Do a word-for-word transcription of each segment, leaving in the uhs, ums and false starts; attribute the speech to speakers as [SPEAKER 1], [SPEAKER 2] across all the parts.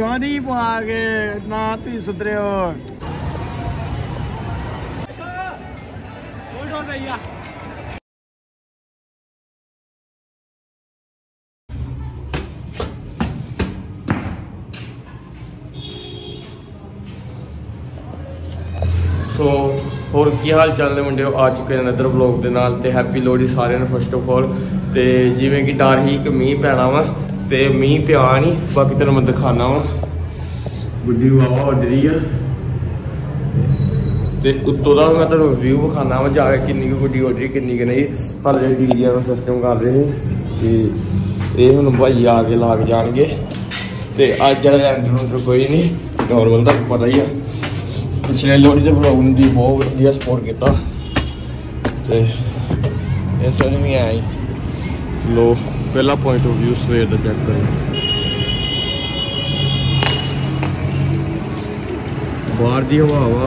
[SPEAKER 1] पानी पा के ना तुम सुधरे हो। सो होर की हाल चाल ने मुंडे आ चुके हैं नदर ब्लॉग के नाल ते हैप्पी लोहड़ी सारे फस्ट ऑफ ऑल। तो जिमें कि डर ही कि मीह पैना वा तो मीह पिया नहीं, बाकी तेन मैं दिखाना वा गुड्डी वावा उडरी है तो उत्तों का मैं तेन व्यू विखाना वा जाके किन्नी गुड्डी उडरी किन्नी कि नहीं। हल डीजे का सिस्टम कर रहे कि ये हूँ भाई आके ला के जाएंगे तो अज लैंडर कोई नहीं नॉर्मल तक पता ही है। पिछले लोहड़ी के ब्लॉग ने बहुत वधिया सपोर्ट किया तो इस वाले भी आए लो पहला पॉइंट ऑफ व्यू सवेर का चेक करो। बाहर की हवा वा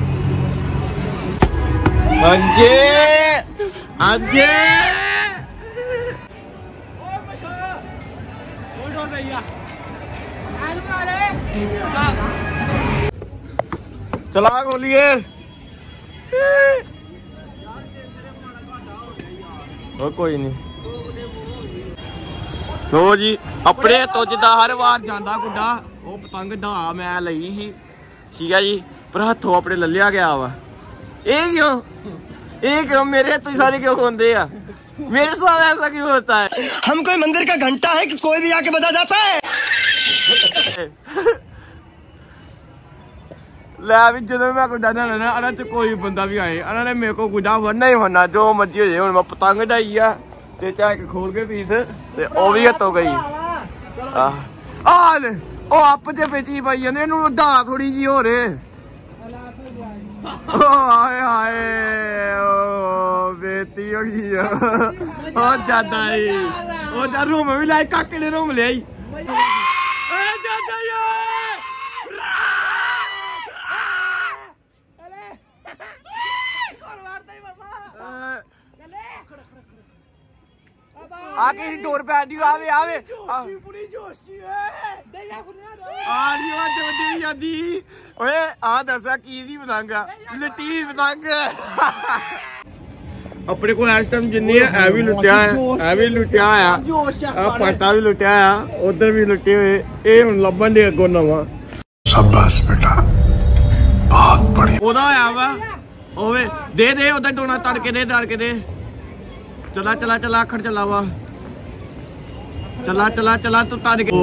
[SPEAKER 1] अजे अजे चला खोलिए कोई नहीं लो जी अपने तुझ दा हर वार जांदा गुड्डा वो पतंग ढा मैं लई ही ठीक है जी पर हथों अपने ललिया गया वा। ये क्यों ये क्यों मेरे हथों सारे क्यों खोंदे आ? मेरे साथ ऐसा क्यों होता है?
[SPEAKER 2] हम कोई मंदिर का घंटा है कि कोई भी आके बजा जाता है।
[SPEAKER 1] लै भी जो मैं गुड्डा देना ना अना तो कोई बंदा भी आए अना ने मेरे को गुड्डा वरना ही वरना जो मर्जी हो जाए। हूँ मैं पतंग ढाई है ते चाहे खोल के पीस ते ओ भी हथों गई आ आप ते बेची पाई जाने ढा थोड़ी जी हो रहे हाय हाय बेटी हो गई ज्यादा ही रूम भी लाई काके ने रूम ले आई आके डोर पे आदी आवे आवे पूरी जोशी है आड़ी वो जल्दी आदी ओए आ दसा की सी पतंग लिट्टी पतंग अपने को इस टाइम जिन्नी है ए भी लुटिया है ए भी लुटिया है आ पाटा भी लुटिया है उधर भी लुटे हुए ए हुन लभन दे अगो नवा शाबाश बेटा बहुत बढ़िया ओदा आया वा ओवे दे दे उधर दोना तड़के दे तड़के दे चला चला चला अखड़ चला वा चला चला चला तू तार के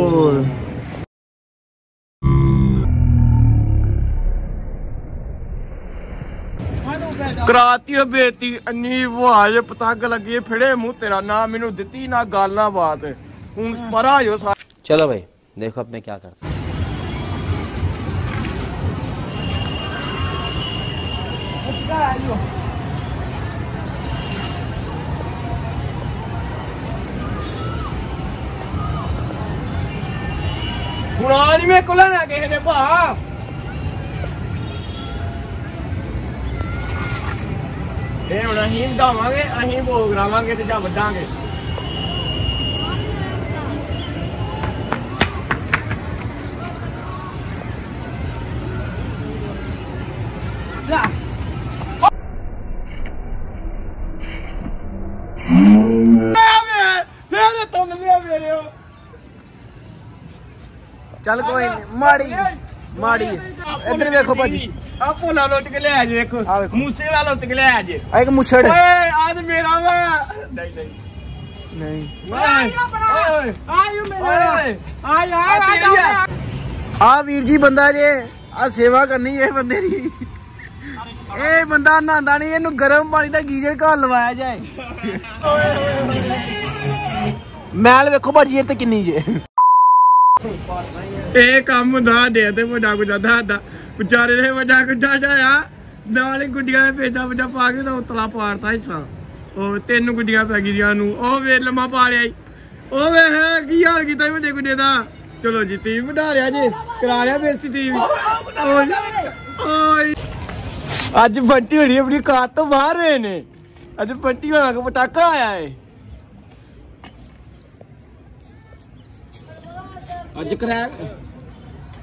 [SPEAKER 1] कराती है बेटी अन्नी वो आज पतंग लगी फिरे मुंह तेरा ना मैनू दिती ना गल ना बात हूं परा हो सा।
[SPEAKER 3] चलो भाई देखो अब मैं क्या करता
[SPEAKER 1] हुणा नहीं मेरे को लेना किसी ने भा ये हुण असीं ढावांगे असीं भोग लावांगे ते जां वड्डांगे
[SPEAKER 2] चल कोई नहीं माड़ी माड़ी इधर देखो भाजी
[SPEAKER 1] आ भोला लुट के ले आ जे देखो मूसे वाला लुट के ले आ जे
[SPEAKER 2] एक मुछड़
[SPEAKER 1] ओए आज मेरा वा नहीं नहीं
[SPEAKER 2] नहीं
[SPEAKER 1] ओए आयु मेरे आ यार
[SPEAKER 2] आ वीर जी बंदा जे आ सेवा करनी है बंदे दी ए बंदा नहांदा नहीं इनू गर्म पानी दा गीजर घर लवाया जाए मैल देखो भाजी इत्ते किन्नी जे
[SPEAKER 1] ए काम दा दे ते बड़ा गुड्डा दा बेचारे ने बड़ा गुड्डा ढाया नाल गुड्डियां ने पेजा पेजा पा के तो उतला पाड़ता हिस्सा ओ तीन गुड्डियां पै गईयां नु ओ वे लम्मा पा लिया ओ वे की हाल कीता वड्डे गुड्डे दा। चलो जी टीम बढ़ा लिया जी करा लिया बेइज्जती टीम ओए अज बंटी होनी अपनी कार तो बाहर रहे ने अज बंटी होना को पटाका आया है अज क्रैक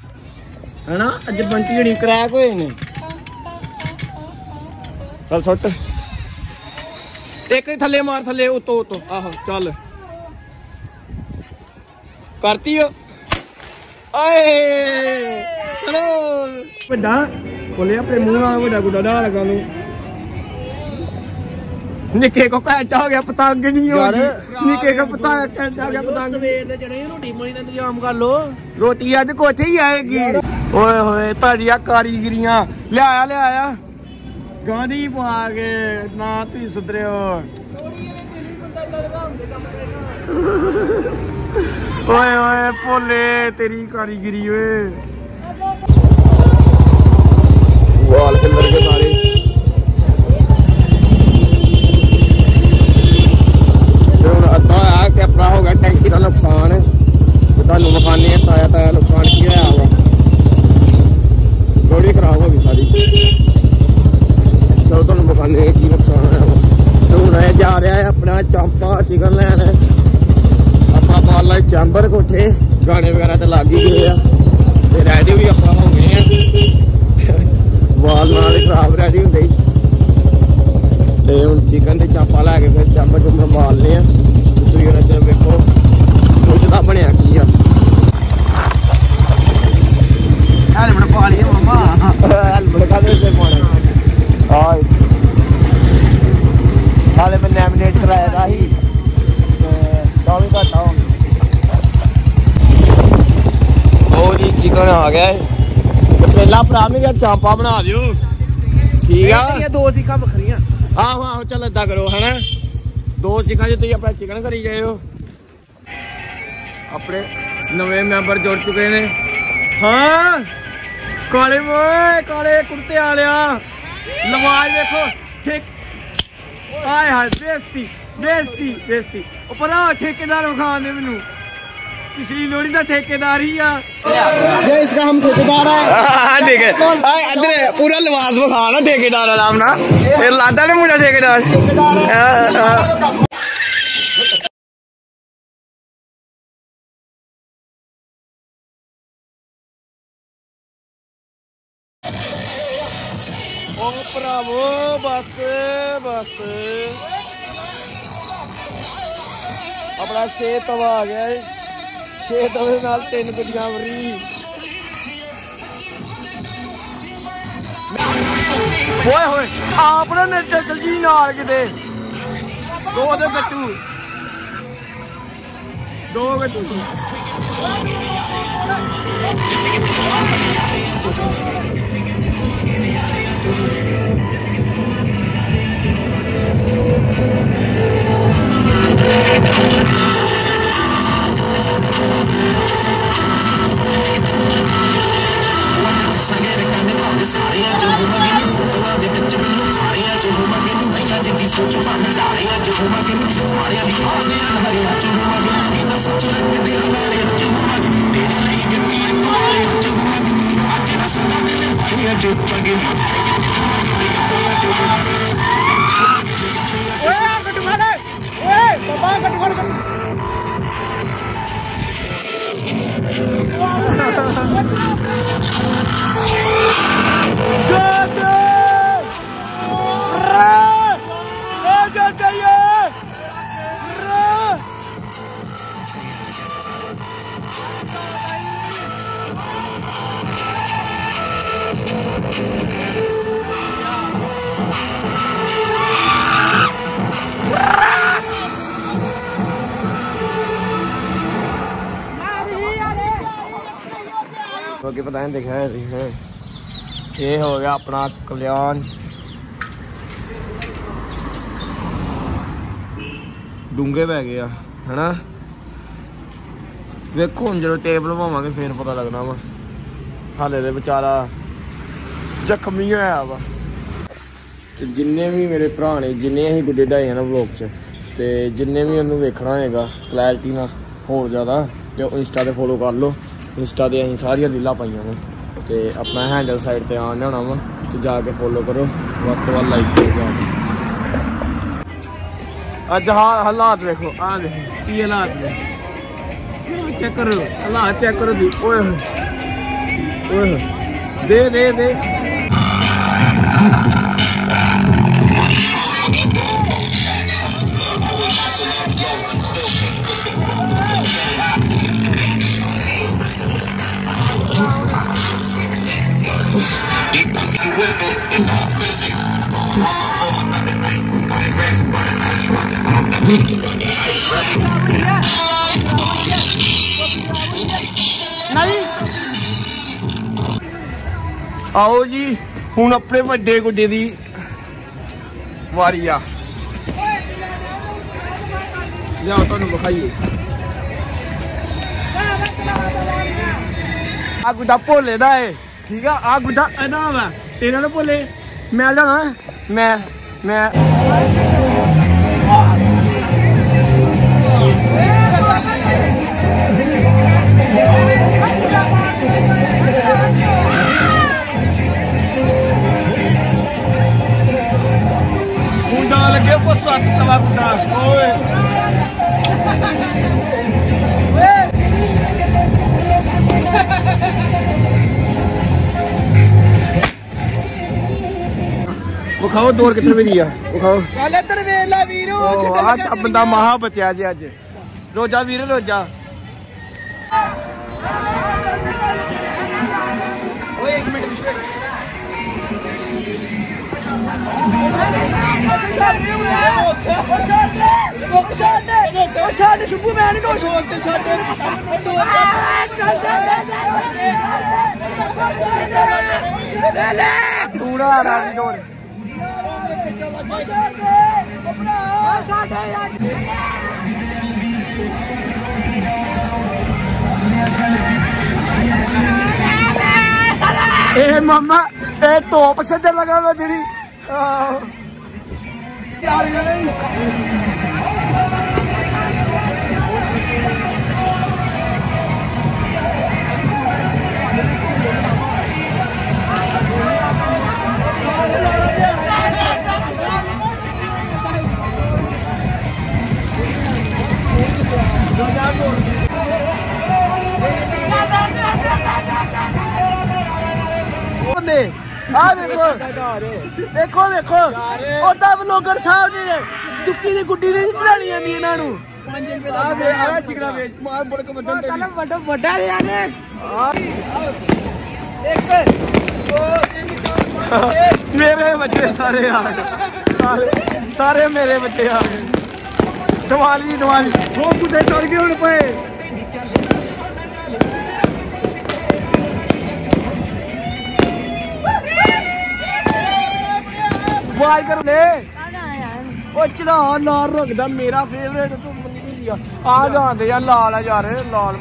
[SPEAKER 1] है ना अज बंटी जड़ी क्रैक होए ने चल सुट एक थले मार थले उतो उतो आहो चल करती हो आए चलो बड़ा बोले अपने मुंह नाल बड़ा गुड़ा डाल लगा लू निके को कैंटा हो गया पतंग नहीं हो निके को पता कैंटा हो गया पतंग
[SPEAKER 2] सवेर दे चने रोटी पानी दा इंतजाम कर लो
[SPEAKER 1] रोटी अज कोठे ही आएगी ओए होए ताड़िया कारीगरियां ले आया ले आया गांधी पा के ना ती सुधरे हो ओए ओए भोले तेरी कारीगरी ओए वाल कलर के सारे अद्धा है कि अपना हो गया टैंकी का नुकसान तुहानू विखाने ताया ताया नुकसान की होया वा बड़ी खराब हो गई सारी चलो तुहानू विखाने की नुकसान होया वा तो हुण जा रहा है अपना चांपा चिकन लैन अपना पाला चैंबर कोठे गाने वगैरह तो लग ही गए ते रेडी भी अपना हो गए हैं वाल नाल खराब रेडी होंदे ते हुण चिकन ते चांपा लैके फिर चैंबर चुंबर मारने आ चल वेखो कुछ का बनया की
[SPEAKER 2] हेलमेट पा लिया मामा
[SPEAKER 1] हेलमेट का पाना हाले मैं नैमिनेट कराया था ही कम घट आओ जी चिकन आ गया पहला भरा में क्या चांपा बना दियो ठीक है
[SPEAKER 2] दो सीखा बखरियां
[SPEAKER 1] आहो आहो चल इदा करो है ना दो सीखा जो तुम अपना चिकन करी गए हो अपने नवे मैंबर जुड़ चुके ने हाँ काले मोए काले कुर्ते आलिया लवाज देखो ठीक आए हाय बेइज्जती बेइज्जती बेइज्जती ऊपर ठेकेदार विखा दे मैनू पिछली लोड़ी का ठेकेदार ही आ
[SPEAKER 2] ये इसका हम ठेकेदार है
[SPEAKER 1] देख इधर पूरा लिबास विखा ना ठेकेदार आराम ना लादा ने मुंडा ठेकेदार ओ भरावो बस बस अपना छे तवा आ गया है छे तवे नाल तीन गड्डियां वरी ओए होए आपने ने चल जी नाल किते दो दे गट्टू दो गट्टू बाकी पता नहीं देखा है ये हो गया अपना कल्याण डूंगे पै गए है ना वेखो हम जो टेबल भावेंगे फिर पता लगना वा हाले तो बेचारा जख्मी होया वा जिन्ने भी मेरे भरा ने जिन्ने अं गुड्डे ढाए ना ब्लॉग च तो जिन्ने भी उन्होंने वेखना होएगा क्लैरिटी ना होर ज़्यादा तो इंस्टा पर फॉलो कर लो इंस्टा पर अं सारिया रीलां पाइया वा तो अपना हैंडल साइड पर आने होना वा तो जाके फॉलो करो वक्त तो बाद लाइक करो अज हालात देखो आ देखो की हालात ने चेक करो हालात चेक करो दी ओए
[SPEAKER 2] दे दे दे आओ जी हुण अपने वड्डे गुड्डे दी वारी आ जाओ तुहानू विखाइए आ गुड्डा भोले दा है ठीक है आ गुड्डा एदा वा तेरा ना भोले मैं जाना मैं मैं गुड्डा लगे सट तवा गुड्डा ओए विखाओ दौड़ कितने भी दिया विखाओ बंदा महा बचा जी अज रोजा वीर रोजा एक मिनट शुभू मैं तूड़ा राजी दौड़ ए मामा ए टॉप से लगा हुआ जी देखो देखो ब्लॉगर साहब ने दुक्की दी गुड्डी नहीं चढ़ानी आंदी इन्हां नूं मेरे बच्चे सारे आ गए सारे सारे मेरे बच्चे आ गए दिवाली दिवाली वो गुड्डे चढ़ गए हुण पे वाई कर ले ओ चला लाल रंग दा मेरा फेवरेट तू मंदी नहीं लिया आ जांदे यार लाल है यार लाल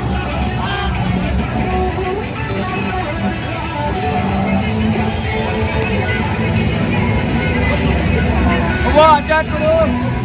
[SPEAKER 2] वाह चेक करो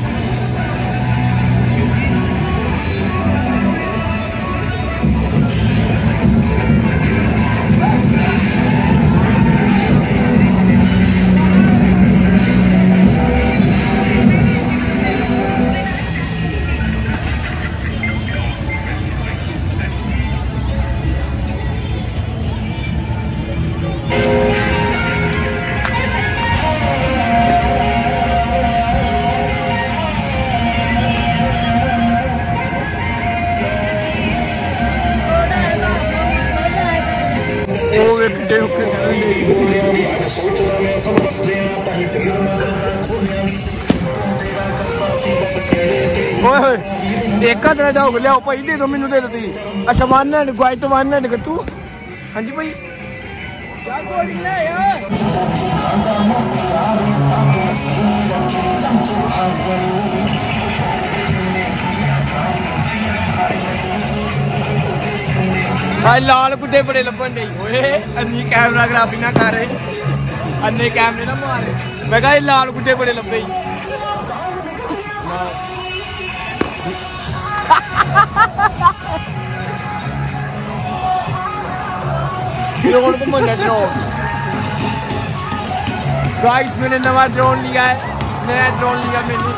[SPEAKER 2] एक तरह जाओ लियाओ भाई दे दो मैनू दे दो तुम अच्छा वन हैंड गुआई तो वन हैंड कट्टू हाँ जी भाई भाई लाल गुड्डे बड़े लभन दे अन्नी कैमराग्राफी ना कर अन्ने कैमरे ना मारे मैं कहा लाल गुड्डे बड़े लभे ड्रोन को मन ड्रोन गाइस मैंने नवा ड्रोन लिया है नया ड्रोन लिया मैंने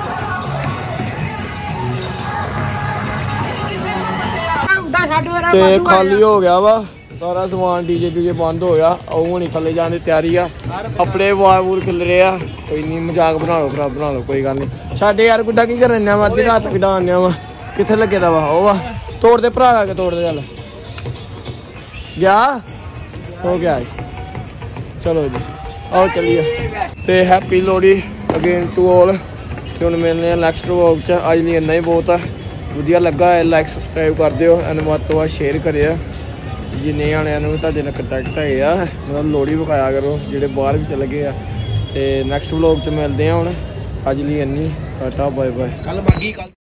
[SPEAKER 2] ते खाली हो गया वा
[SPEAKER 1] सारा समान डीजे डूजे बंद हो गया ਉਹ ਹੁਣੀ ਥੱਲੇ ਜਾਣ ਦੀ ਤਿਆਰੀ ਆ ਆਪਣੇ ਵਾਰ ਵੂਰ ਖਿਲ ਰਹੇ ਆ ਕੋਈ ਨਹੀਂ ਮਜ਼ਾਕ ਬਣਾ ਲਓ ਭਰਾ ਬਣਾ ਲਓ ਕੋਈ ਗੱਲ ਨਹੀਂ ਸਾਡੇ ਯਾਰ ਗੁੱਡਾ ਕੀ ਕਰਨ ਆ ਵਾ ਅੱਧੀ ਰਾਤ ਕਿਦਾਂ ਆਉਂਦੇ ਵਾ ਕਿੱਥੇ ਲੱਗੇ ਦਾ ਵਾ ਉਹ ਵਾ ਤੋੜ ਦੇ ਭਰਾ ਆ ਕੇ ਤੋੜ ਦੇ ਚੱਲ ਗਿਆ ਹੋ ਗਿਆ ਚਲੋ ਜੀ ਆਓ ਚੱਲੀਏ ਤੇ happy Lohri again to all ਤੇ ਹੁਣ ਮਿਲਦੇ ਆ ਨੈਕਸਟ ਵਲੌਗ 'ਚ ਅੱਜ ਲਈ ਇੰਨਾ ਹੀ ਬਹੁਤ ਆ ਵਧੀਆ ਲੱਗਾ ਹੈ ਲਾਈਕ ਸਬਸਕ੍ਰਾਈਬ ਕਰ ਦਿਓ ਐਂਡ ਵੱਧ ਤੋਂ ਵੱਧ ਸ਼ੇਅਰ ਕਰਿਆ ਜਿੰਨੇ ਜਾਣਿਆਂ ਨੂੰ ਤੁਹਾਡੇ ਨਾਲ ਕੰਟੈਕਟ ਹੈਗੇ ਆ ਮਤਲਬ ਲੋਹੜੀ ਵਿਖਾਇਆ ਕਰੋ ਜਿਹੜੇ ਬਾਹਰ ਵੀ ਚਲੇ ਗਏ ਆ ਤੇ ਨੈਕਸਟ ਵਲੌਗ 'ਚ ਮਿਲਦੇ ਆ ਹੁਣ ਅੱਜ ਲਈ ਇੰਨੀ ਟਾਟਾ ਬਾਏ ਬਾਏ
[SPEAKER 2] ਕੱਲ ਬਾਕੀ ਕੱਲ